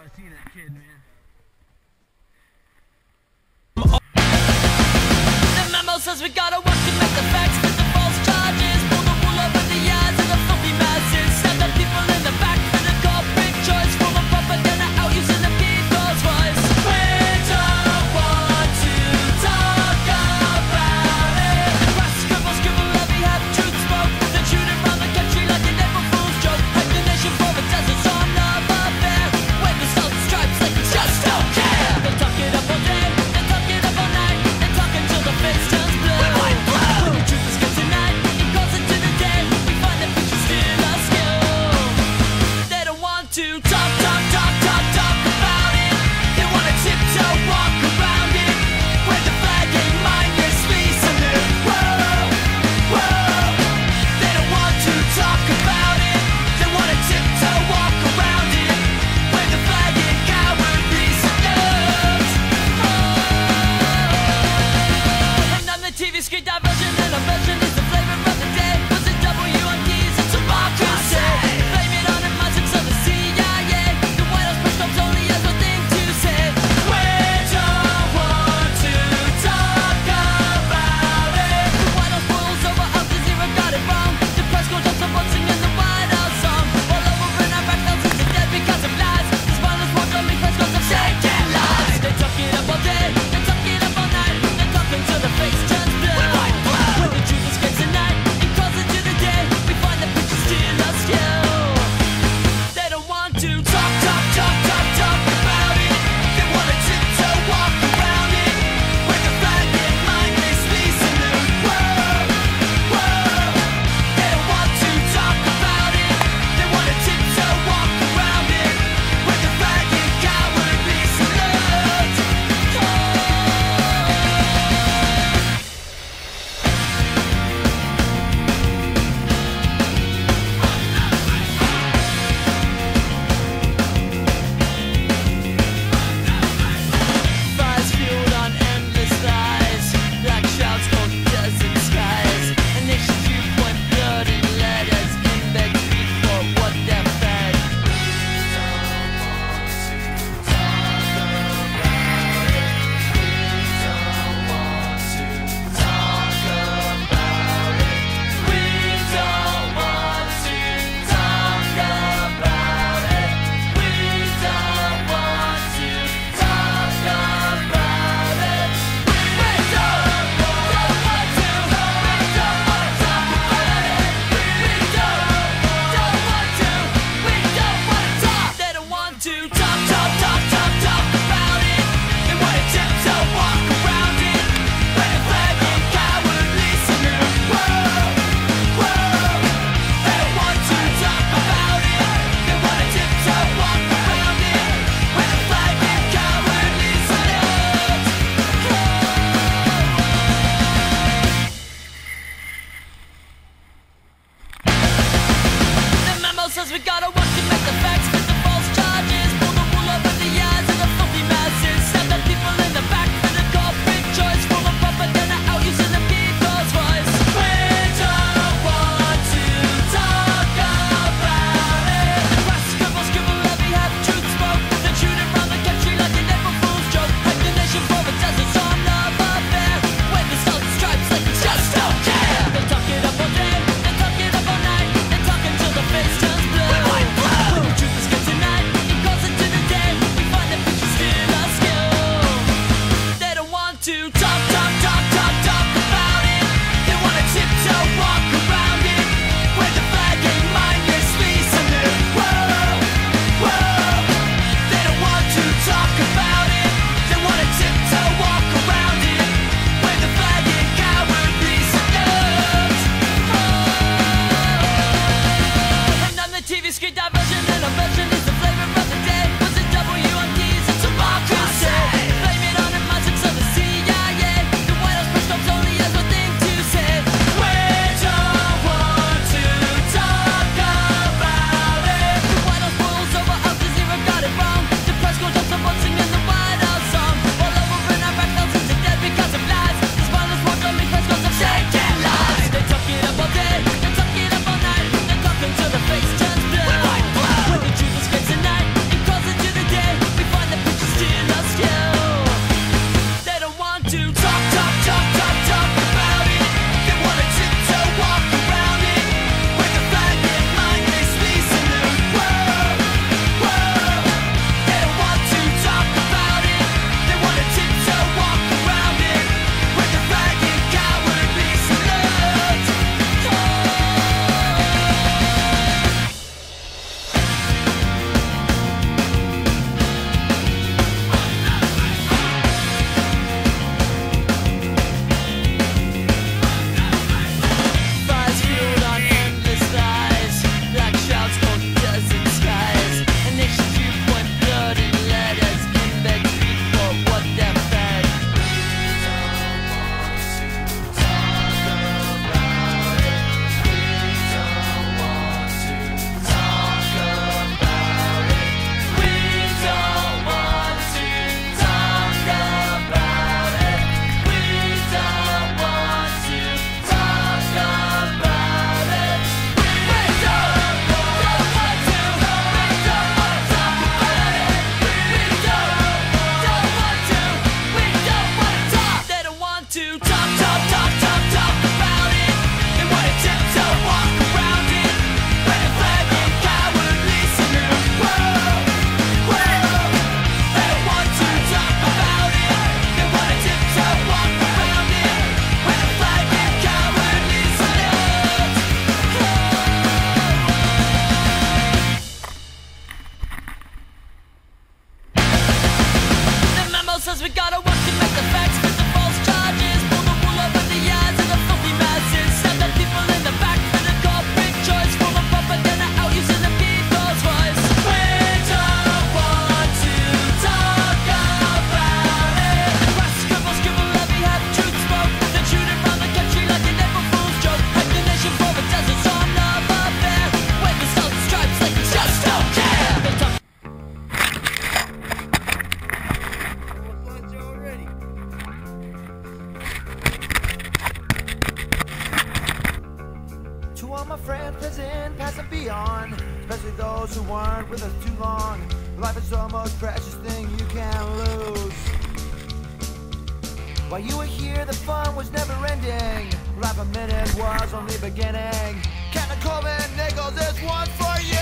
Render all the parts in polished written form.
seeing that kid, man. The memo says we gotta work to make the facts fit the false charges. Pull the wool over the eyes of the filthy masses. Stab the people in the back for the corporate choice. Form a propaganda out using the people's voice. We don't want to talk about it. Crash, scribble, scribble, heavy, have truth spoke. Then shoot around the country like an April Fool's joke. Like the nation for a desert song of affair. Wave the stars and stripes like we just don't care. They talk it up all day, they talk it up all night. They talk until the face turns blue. When the truth is good tonight, it goes into the day. We find that pictures still a skill. They don't want to talk about it. They wanna tiptoe, walk around it. Wave the flag aimlessly salute. Whoa, whoa. They don't want to talk about it. They wanna tiptoe, walk around it. Wave the flag in cowardly salute. And on the TV screen, diversion and aversion is the flavor of the day. Was it W on keys? It's democracy. Blame it on the mindsets of the CIA. says we gotta work to make the facts fit the false charges. Pull the wool over the eyes of the filthy masses. Stab the people in the back for the corporate choice. Form a propaganda out using the people's voice. We don't want to talk about it. Crash, scribble, scribble, let me have truth smoke. Then shoot it round the country like an April Fool's joke. Hack the nation for a desert storm of affair. Wave the stars and stripes like we just don't care. They talk to all my friends present, past and beyond, especially those who weren't with us too long. Life is the most precious thing you can lose. While you were here, the fun was never ending. Life a minute was only beginning. Captain Corbin Nichols, this one for you.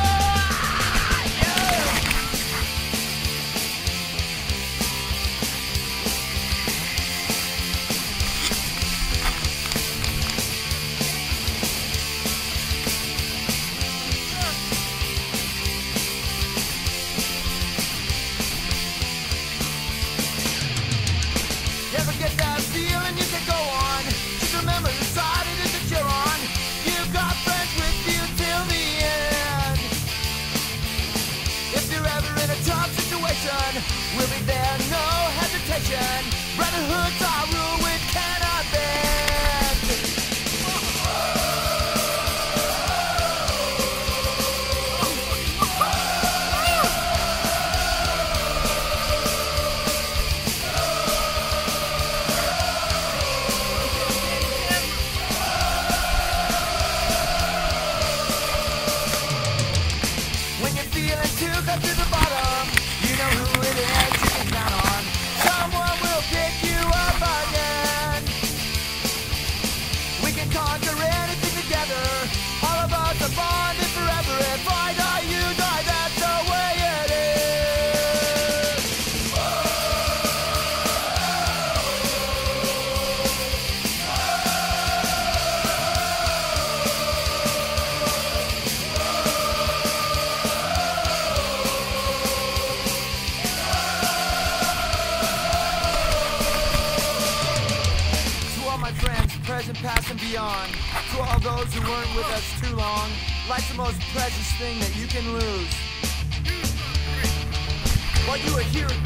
Never get that feeling you can go on. Just remember the side it is that you're on. You've got friends with you till the end. If you're ever in a tough situation, we'll be there, no hesitation. Brotherhood's our rule, we cannot bend. When you're feeling too close to the bottom, you know who it is you can count on. Someone will pick you up again. We can conquer anything together. All of us are bonded forever. If I die, you die, that's the way it is. To all my friends, present, past, and beyond. To all those who weren't with us too long. Life's the most precious thing that you can lose. While you are here